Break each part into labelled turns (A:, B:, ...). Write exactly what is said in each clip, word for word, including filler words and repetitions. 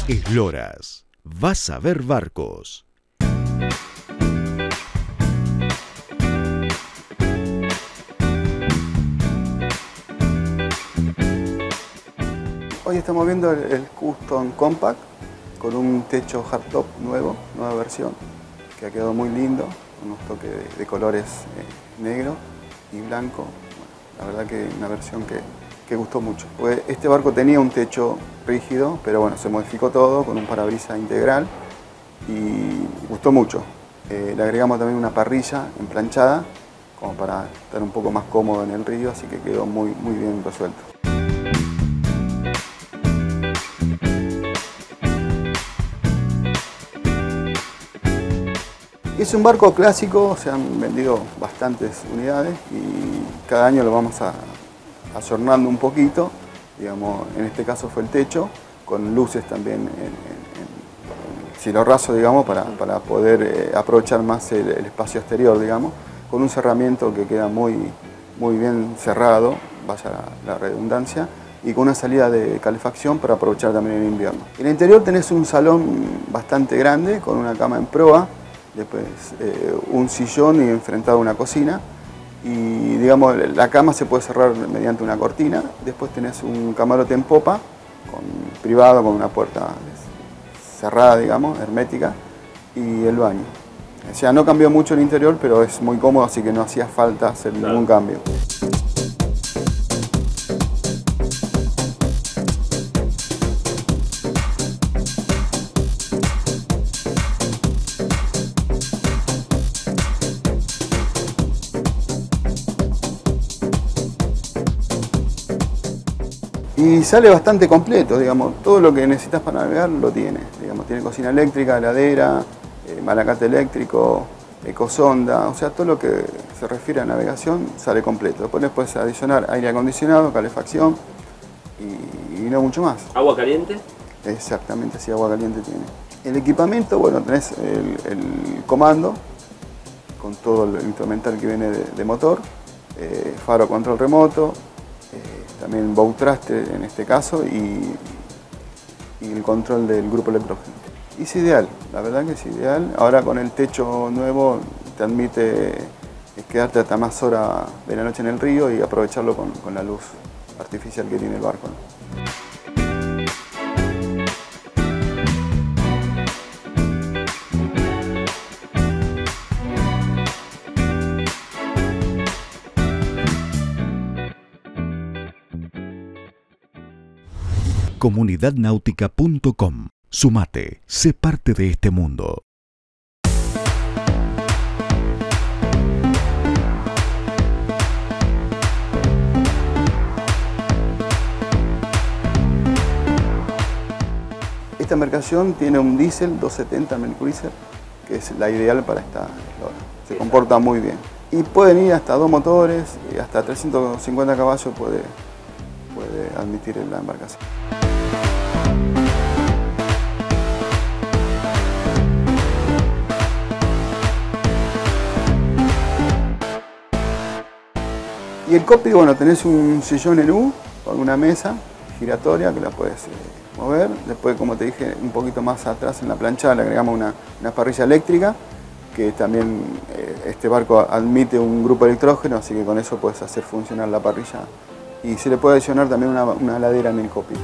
A: Esloras, vas a ver barcos.
B: Hoy estamos viendo el, el Custom Compact con un techo hardtop nuevo, nueva versión, que ha quedado muy lindo, con unos toques de, de colores eh, negro y blanco. Bueno, la verdad que una versión que, que gustó mucho. Pues este barco tenía un techo rígido, pero bueno, se modificó todo con un parabrisas integral y gustó mucho. Eh, le agregamos también una parrilla emplanchada, como para estar un poco más cómodo en el río, así que quedó muy, muy bien resuelto. Es un barco clásico, se han vendido bastantes unidades y cada año lo vamos a, ayornando un poquito. Digamos, en este caso fue el techo, con luces también en, en, en cielo raso, digamos, para, para poder eh, aprovechar más el, el espacio exterior, digamos, con un cerramiento que queda muy, muy bien cerrado, vaya la, la redundancia, y con una salida de calefacción para aprovechar también el invierno. En el interior tenés un salón bastante grande, con una cama en proa, después eh, un sillón y enfrentado a una cocina, y digamos la cama se puede cerrar mediante una cortina. Después tenés un camarote en popa, con, privado, con una puerta cerrada, digamos, hermética, y el baño. O sea, no cambió mucho el interior, pero es muy cómodo, así que no hacía falta hacer claro. ningún cambio. Y sale bastante completo, digamos, todo lo que necesitas para navegar lo tiene. Digamos, tiene cocina eléctrica, heladera, eh, malacate eléctrico, ecosonda, o sea, todo lo que se refiere a navegación sale completo. Después le puedes adicionar aire acondicionado, calefacción y, y no mucho más.
C: ¿Agua caliente?
B: Exactamente, sí, agua caliente tiene. El equipamiento, bueno, tenés el, el comando con todo el instrumental que viene de, de motor, eh, faro control remoto, también bow traste en este caso y, y el control del grupo electrógeno. Y es ideal, la verdad que es ideal. Ahora con el techo nuevo te admite quedarte hasta más horas de la noche en el río y aprovecharlo con, con la luz artificial que tiene el barco, ¿no?
A: comunidad náutica punto com. Sumate, sé parte de este mundo.
B: Esta embarcación tiene un diésel doscientos setenta Mercruiser, que es la ideal para esta eslora. Se comporta muy bien. Y pueden ir hasta dos motores y hasta trescientos cincuenta caballos puede, puede admitir la embarcación. Y el cockpit, bueno, tenés un sillón en U con una mesa giratoria que la puedes eh, mover. Después, como te dije, un poquito más atrás en la plancha le agregamos una, una parrilla eléctrica, que también eh, este barco admite un grupo electrógeno, así que con eso puedes hacer funcionar la parrilla. Y se le puede adicionar también una, una heladera en el cockpit.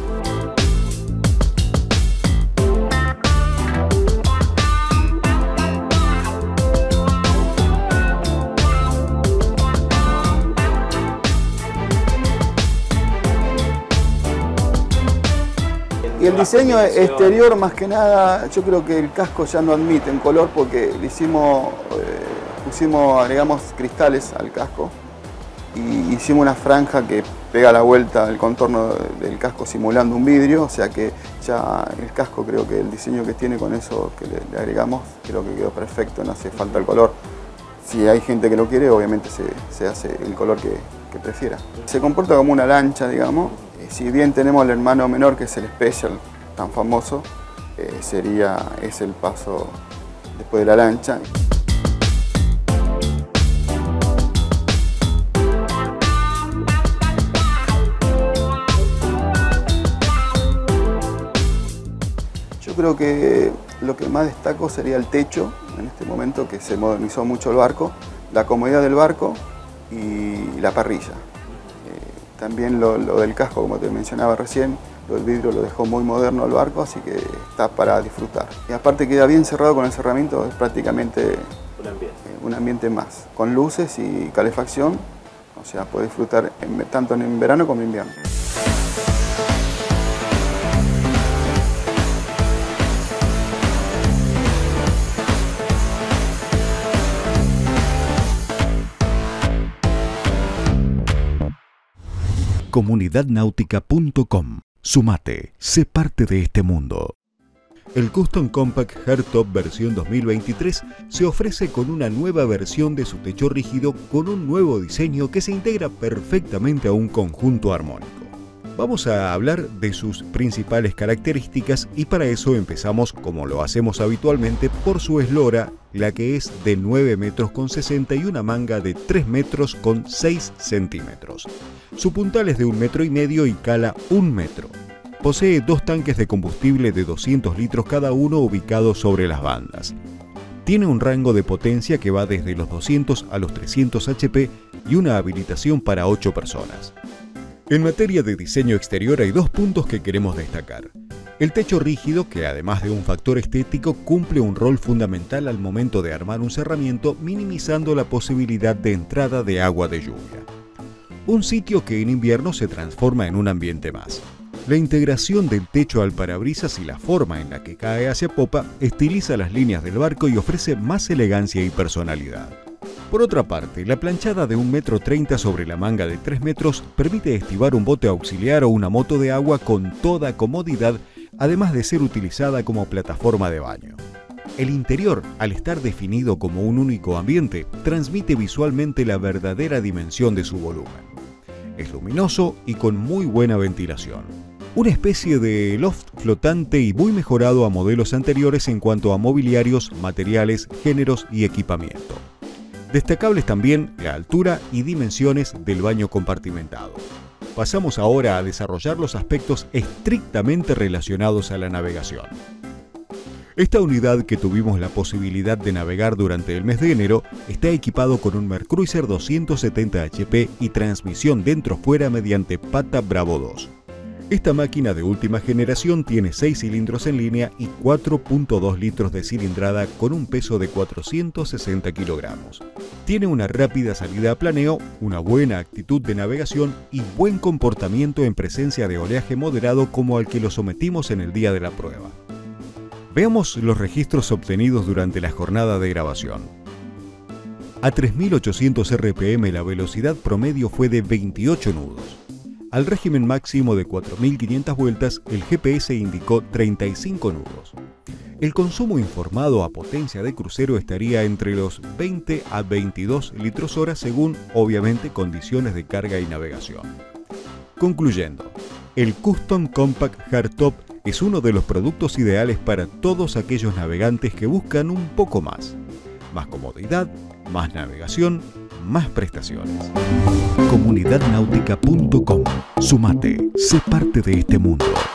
B: Y el diseño exterior, más que nada, yo creo que el casco ya no admite en color porque le hicimos, eh, pusimos, agregamos cristales al casco y hicimos una franja que pega la vuelta el contorno del casco simulando un vidrio, o sea que ya el casco, creo que el diseño que tiene con eso que le, le agregamos, creo que quedó perfecto, no hace falta el color. Si hay gente que lo quiere, obviamente se, se hace el color que, que prefiera. Se comporta como una lancha, digamos. Si bien tenemos el hermano menor, que es el Special, tan famoso, eh, sería, es el paso después de la lancha. creo que lo que más destaco sería el techo, en este momento que se modernizó mucho el barco, la comodidad del barco y la parrilla. Eh, también lo, lo del casco, como te mencionaba recién, lo del vidrio lo dejó muy moderno el barco, así que está para disfrutar. Y aparte queda bien cerrado con el cerramiento, es prácticamente
C: un ambiente,
B: eh, un ambiente más, con luces y calefacción, o sea, puede disfrutar en, tanto en verano como en invierno.
A: comunidad náutica punto com. Sumate, sé parte de este mundo. El Custom Compact Hardtop versión dos mil veintitrés se ofrece con una nueva versión de su techo rígido con un nuevo diseño que se integra perfectamente a un conjunto armónico. Vamos a hablar de sus principales características y para eso empezamos, como lo hacemos habitualmente, por su eslora, la que es de nueve metros con sesenta y una manga de tres metros con seis centímetros. Su puntal es de un metro y medio y cala un metro. Posee dos tanques de combustible de doscientos litros cada uno ubicados sobre las bandas. Tiene un rango de potencia que va desde los doscientos a los trescientos hache pe y una habilitación para ocho personas. En materia de diseño exterior hay dos puntos que queremos destacar. El techo rígido, que además de un factor estético, cumple un rol fundamental al momento de armar un cerramiento, minimizando la posibilidad de entrada de agua de lluvia. Un sitio que en invierno se transforma en un ambiente más. La integración del techo al parabrisas y la forma en la que cae hacia popa estiliza las líneas del barco y ofrece más elegancia y personalidad. Por otra parte, la planchada de un metro treinta sobre la manga de tres metros permite estivar un bote auxiliar o una moto de agua con toda comodidad, además de ser utilizada como plataforma de baño. El interior, al estar definido como un único ambiente, transmite visualmente la verdadera dimensión de su volumen. Es luminoso y con muy buena ventilación. Una especie de loft flotante y muy mejorado a modelos anteriores en cuanto a mobiliarios, materiales, géneros y equipamiento. Destacables también la altura y dimensiones del baño compartimentado. Pasamos ahora a desarrollar los aspectos estrictamente relacionados a la navegación. Esta unidad, que tuvimos la posibilidad de navegar durante el mes de enero, está equipado con un Mercruiser doscientos setenta hache pe y transmisión dentro-fuera mediante pata Bravo dos. Esta máquina de última generación tiene seis cilindros en línea y cuatro punto dos litros de cilindrada con un peso de cuatrocientos sesenta kilogramos. Tiene una rápida salida a planeo, una buena actitud de navegación y buen comportamiento en presencia de oleaje moderado como al que lo sometimos en el día de la prueba. Veamos los registros obtenidos durante la jornada de grabación. A tres mil ochocientos erre pe eme la velocidad promedio fue de veintiocho nudos. Al régimen máximo de cuatro mil quinientas vueltas, el ge pe ese indicó treinta y cinco nudos. El consumo informado a potencia de crucero estaría entre los veinte a veintidós litros hora según, obviamente, condiciones de carga y navegación. Concluyendo, el Custom Compact Hardtop es uno de los productos ideales para todos aquellos navegantes que buscan un poco más. Más comodidad, más navegación, más prestaciones. comunidad náutica punto com. Sumate, sé parte de este mundo.